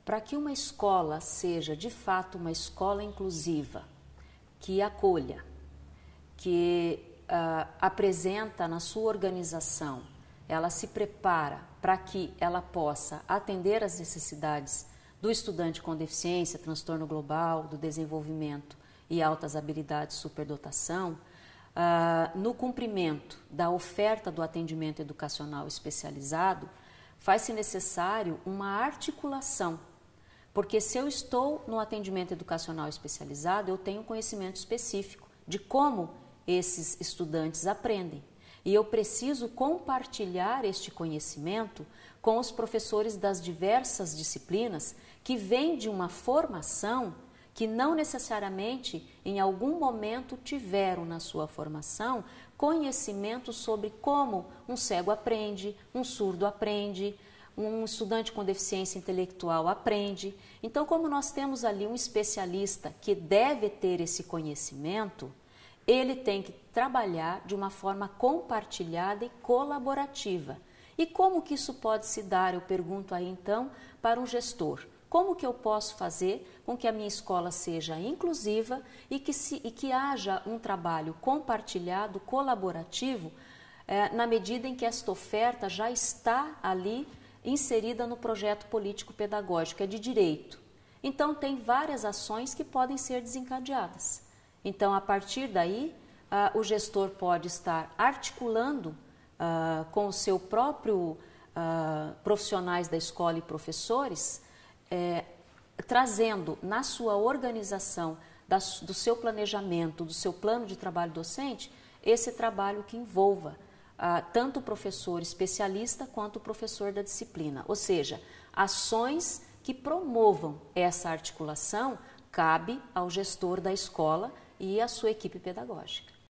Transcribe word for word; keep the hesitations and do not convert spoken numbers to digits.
para que uma escola seja de fato uma escola inclusiva, que acolha, que uh, apresenta na sua organização, ela se prepara para que ela possa atender às necessidades do estudante com deficiência, transtorno global, do desenvolvimento e altas habilidades, superdotação, uh, no cumprimento da oferta do atendimento educacional especializado, faz-se necessário uma articulação, porque se eu estou no atendimento educacional especializado, eu tenho conhecimento específico de como esses estudantes aprendem. E eu preciso compartilhar este conhecimento com os professores das diversas disciplinas que vêm de uma formação que não necessariamente em algum momento tiveram na sua formação conhecimento sobre como um cego aprende, um surdo aprende, um estudante com deficiência intelectual aprende. Então, como nós temos ali um especialista que deve ter esse conhecimento, ele tem que trabalhar de uma forma compartilhada e colaborativa. E como que isso pode se dar, eu pergunto aí então, para um gestor? Como que eu posso fazer com que a minha escola seja inclusiva e que, se, e que haja um trabalho compartilhado, colaborativo, eh, na medida em que esta oferta já está ali inserida no projeto político-pedagógico, é de direito. Então, tem várias ações que podem ser desencadeadas. Então, a partir daí, uh, o gestor pode estar articulando uh, com o seu próprio uh, profissionais da escola e professores, eh, trazendo na sua organização, da, do seu planejamento, do seu plano de trabalho docente, esse trabalho que envolva Uh, tanto o professor especialista quanto o professor da disciplina. Ou seja, ações que promovam essa articulação cabe ao gestor da escola e à sua equipe pedagógica.